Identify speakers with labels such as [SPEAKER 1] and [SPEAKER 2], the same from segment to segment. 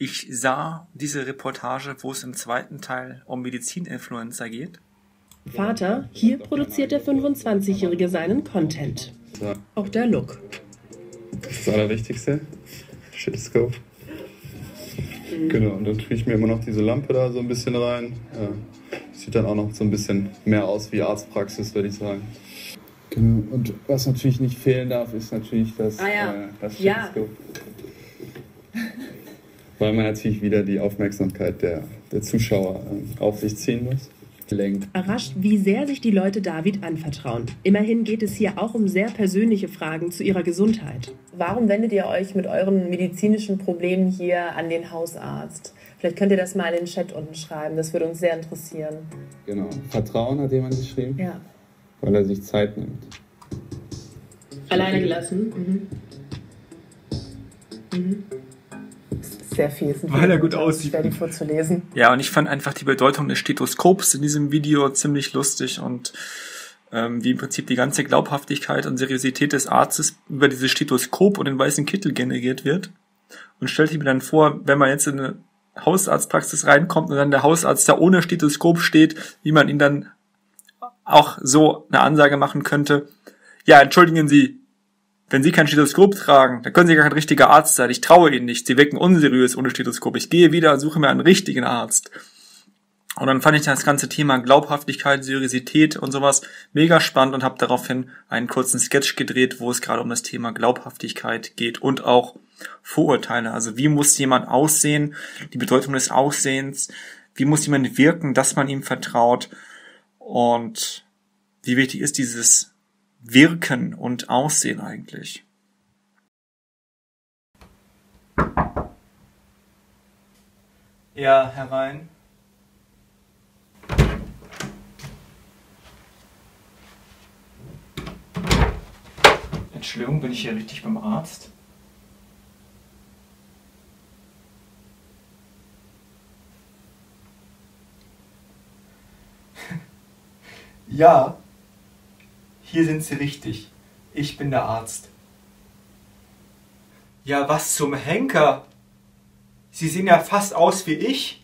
[SPEAKER 1] Ich sah diese Reportage, wo es im zweiten Teil um Medizininfluencer geht.
[SPEAKER 2] Vater, hier produziert der 25-Jährige seinen Content. Auch der Look.
[SPEAKER 3] Das ist das Allerwichtigste. Shitoscope. Genau, und dann tue ich mir immer noch diese Lampe da so ein bisschen rein. Ja. Sieht dann auch noch so ein bisschen mehr aus wie Arztpraxis, würde ich sagen. Genau, und was natürlich nicht fehlen darf, ist natürlich das Shitoscope. Weil man natürlich wieder die Aufmerksamkeit der Zuschauer auf sich ziehen muss.
[SPEAKER 2] Überrascht, wie sehr sich die Leute David anvertrauen. Immerhin geht es hier auch um sehr persönliche Fragen zu ihrer Gesundheit.
[SPEAKER 4] Warum wendet ihr euch mit euren medizinischen Problemen hier an den Hausarzt? Vielleicht könnt ihr das mal in den Chat unten schreiben, das würde uns sehr interessieren.
[SPEAKER 3] Genau, Vertrauen hat jemand geschrieben,
[SPEAKER 4] ja.
[SPEAKER 3] Weil er sich Zeit nimmt.
[SPEAKER 4] Alleine gelassen? Sehr viel.
[SPEAKER 1] Weil er gut aussieht.
[SPEAKER 4] Schwer, die vorzulesen.
[SPEAKER 1] Ja, und ich fand einfach die Bedeutung des Stethoskops in diesem Video ziemlich lustig und wie im Prinzip die ganze Glaubhaftigkeit und Seriosität des Arztes über dieses Stethoskop und den weißen Kittel generiert wird. Und stellt mir dann vor, wenn man jetzt in eine Hausarztpraxis reinkommt und dann der Hausarzt da ohne Stethoskop steht, wie man ihn dann auch so eine Ansage machen könnte. Ja, entschuldigen Sie, wenn Sie kein Stethoskop tragen, dann können Sie gar kein richtiger Arzt sein. Ich traue Ihnen nicht. Sie wirken unseriös ohne Stethoskop. Ich gehe wieder und suche mir einen richtigen Arzt. Und dann fand ich das ganze Thema Glaubhaftigkeit, Seriosität und sowas mega spannend und habe daraufhin einen kurzen Sketch gedreht, wo es gerade um das Thema Glaubhaftigkeit geht und auch Vorurteile. Also wie muss jemand aussehen, die Bedeutung des Aussehens, wie muss jemand wirken, dass man ihm vertraut und wie wichtig ist dieses Wirken und Aussehen eigentlich. Ja, herein. Entschuldigung, bin ich hier richtig beim Arzt? Ja. Hier sind Sie richtig. Ich bin der Arzt. Ja, was zum Henker? Sie sehen ja fast aus wie ich.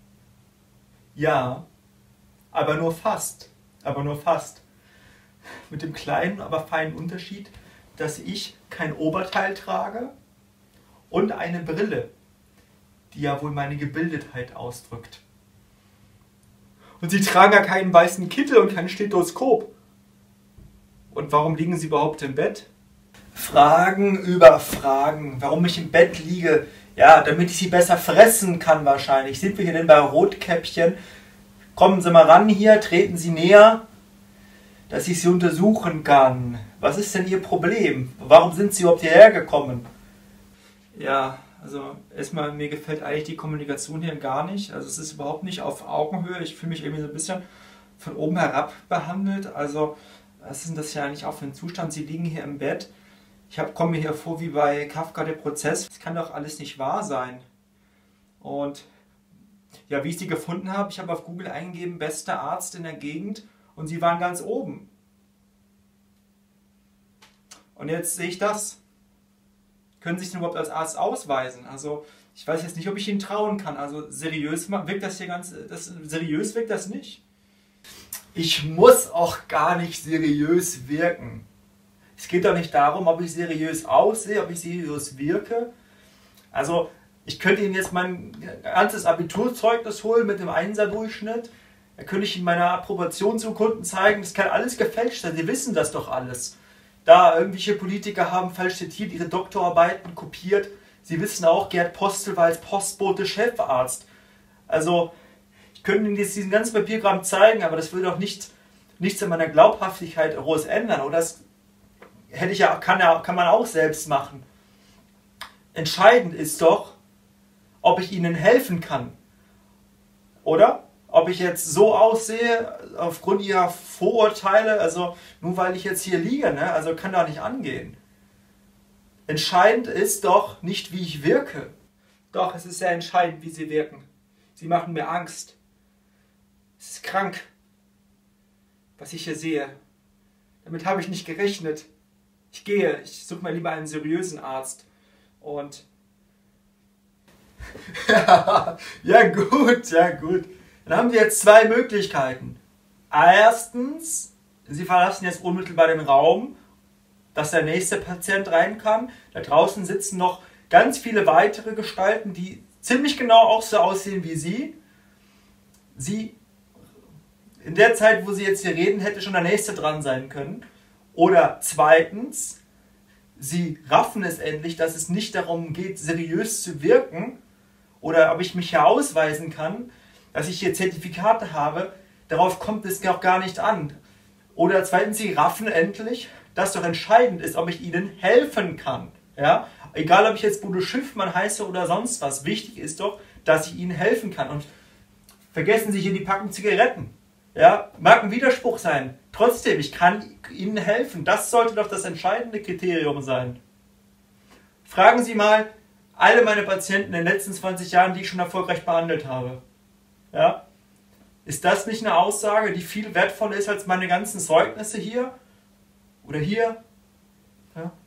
[SPEAKER 1] Ja, aber nur fast. Aber nur fast. Mit dem kleinen, aber feinen Unterschied, dass ich kein Oberteil trage und eine Brille, die ja wohl meine Gebildetheit ausdrückt. Und Sie tragen ja keinen weißen Kittel und kein Stethoskop. Und warum liegen Sie überhaupt im Bett? Fragen über Fragen. Warum ich im Bett liege? Ja, damit ich Sie besser fressen kann wahrscheinlich. Sind wir hier denn bei Rotkäppchen? Kommen Sie mal ran hier, treten Sie näher, dass ich Sie untersuchen kann. Was ist denn Ihr Problem? Warum sind Sie überhaupt hierher gekommen? Ja, also erstmal, mir gefällt eigentlich die Kommunikation hier gar nicht. Also es ist überhaupt nicht auf Augenhöhe. Ich fühle mich irgendwie so ein bisschen von oben herab behandelt. Also was ist denn das ja eigentlich auch für ein Zustand? Sie liegen hier im Bett. Ich komme mir hier vor wie bei Kafka der Prozess. Das kann doch alles nicht wahr sein. Und ja, wie ich Sie gefunden habe, ich habe auf Google eingegeben, bester Arzt in der Gegend und Sie waren ganz oben. Und jetzt sehe ich das. Können Sie sich denn überhaupt als Arzt ausweisen? Also ich weiß jetzt nicht, ob ich Ihnen trauen kann. Also seriös wirkt das hier seriös wirkt das nicht. Ich muss auch gar nicht seriös wirken. Es geht doch nicht darum, ob ich seriös aussehe, ob ich seriös wirke. Also, ich könnte Ihnen jetzt mein ganzes Abiturzeugnis holen mit dem 1er-Durchschnitt. Da könnte ich Ihnen meine Approbationsurkunden zeigen. Das kann alles gefälscht sein. Sie wissen das doch alles. Da irgendwelche Politiker haben falsch zitiert, ihre Doktorarbeiten kopiert. Sie wissen auch, Gerd Postel war als Postbote Chefarzt. Also, ich könnte Ihnen jetzt diesen ganzen Papierkram zeigen, aber das würde doch nichts an meiner Glaubhaftigkeit groß ändern. Oder das kann man auch selbst machen. Entscheidend ist doch, ob ich Ihnen helfen kann. Oder? Ob ich jetzt so aussehe, aufgrund Ihrer Vorurteile, also nur weil ich jetzt hier liege, ne? Also kann doch nicht angehen. Entscheidend ist doch nicht, wie ich wirke. Doch, es ist sehr entscheidend, wie Sie wirken. Sie machen mir Angst. Es ist krank, was ich hier sehe. Damit habe ich nicht gerechnet. Ich suche mir lieber einen seriösen Arzt. Und Ja gut, ja gut. Dann haben Sie jetzt zwei Möglichkeiten. Erstens, Sie verlassen jetzt unmittelbar den Raum, dass der nächste Patient rein kann. Da draußen sitzen noch ganz viele weitere Gestalten, die ziemlich genau auch so aussehen wie Sie. In der Zeit, wo Sie jetzt hier reden, hätte schon der nächste dran sein können. Oder zweitens, Sie raffen es endlich, dass es nicht darum geht, seriös zu wirken oder ob ich mich hier ausweisen kann, dass ich hier Zertifikate habe. Darauf kommt es auch gar nicht an. Oder zweitens, Sie raffen endlich, dass doch entscheidend ist, ob ich Ihnen helfen kann. Ja? Egal, ob ich jetzt Bodo Schiffmann heiße oder sonst was. Wichtig ist doch, dass ich Ihnen helfen kann. Und vergessen Sie hier die Packung Zigaretten. Ja? Mag ein Widerspruch sein. Trotzdem, ich kann Ihnen helfen. Das sollte doch das entscheidende Kriterium sein. Fragen Sie mal alle meine Patienten in den letzten 20 Jahren, die ich schon erfolgreich behandelt habe. Ja? Ist das nicht eine Aussage, die viel wertvoller ist als meine ganzen Zeugnisse hier? Oder hier? Ja?